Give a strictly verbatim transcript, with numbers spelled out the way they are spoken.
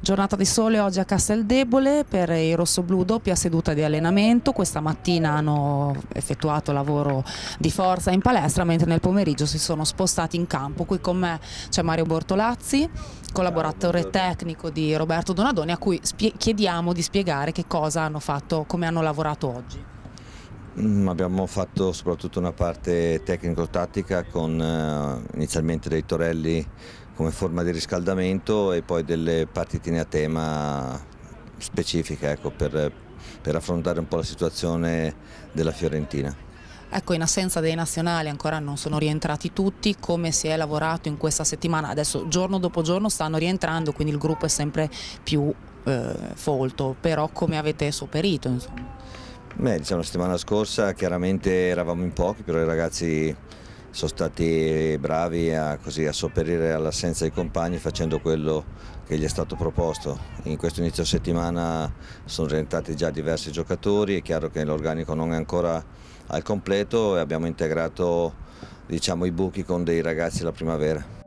Giornata di sole oggi a Casteldebole per i rossoblù, doppia seduta di allenamento. Questa mattina hanno effettuato lavoro di forza in palestra, mentre nel pomeriggio si sono spostati in campo. Qui con me c'è Mario Bortolazzi, collaboratore tecnico di Roberto Donadoni, a cui chiediamo di spiegare che cosa hanno fatto, come hanno lavorato oggi. Mm, abbiamo fatto soprattutto una parte tecnico-tattica con eh, inizialmente dei torelli come forma di riscaldamento e poi delle partitine a tema specifiche, ecco, per, per affrontare un po' la situazione della Fiorentina. Ecco, in assenza dei nazionali ancora non sono rientrati tutti, come si è lavorato in questa settimana? Adesso giorno dopo giorno stanno rientrando, quindi il gruppo è sempre più eh, folto, però come avete sopperito, insomma? Beh, diciamo, la settimana scorsa chiaramente eravamo in pochi, però i ragazzi sono stati bravi a, così, a sopperire all'assenza dei compagni facendo quello che gli è stato proposto. In questo inizio settimana sono rientrati già diversi giocatori, è chiaro che l'organico non è ancora al completo e abbiamo integrato, diciamo, i buchi con dei ragazzi della primavera.